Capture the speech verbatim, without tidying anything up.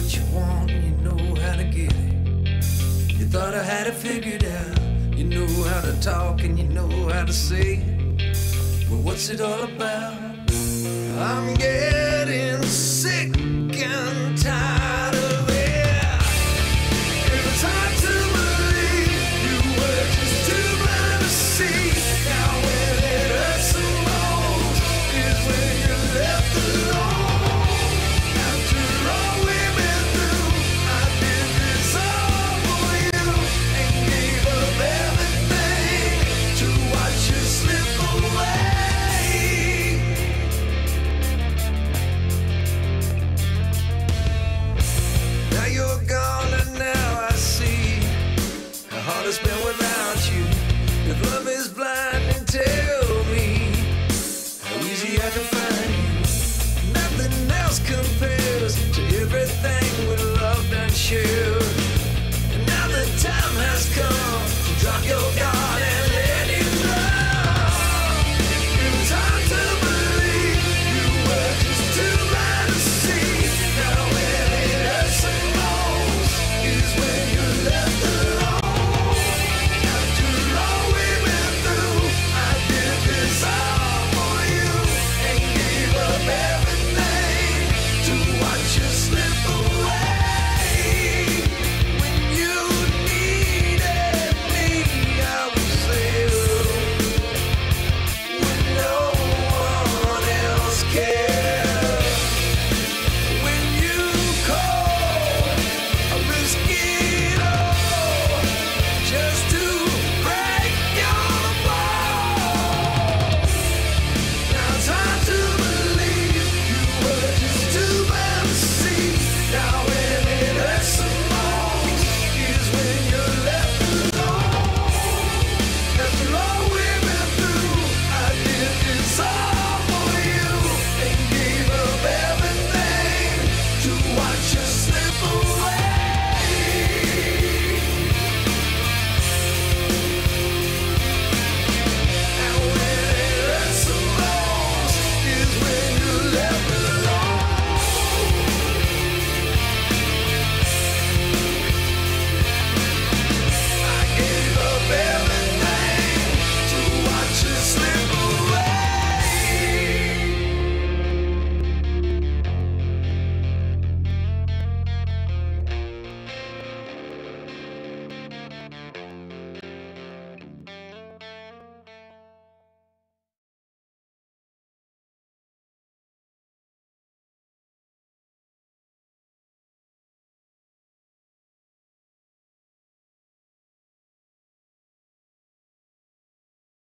what you want and you know how to get it. You thought I had it figured out. You know how to talk and you know how to say it. Well, what's it all about? I'm getting sick and tired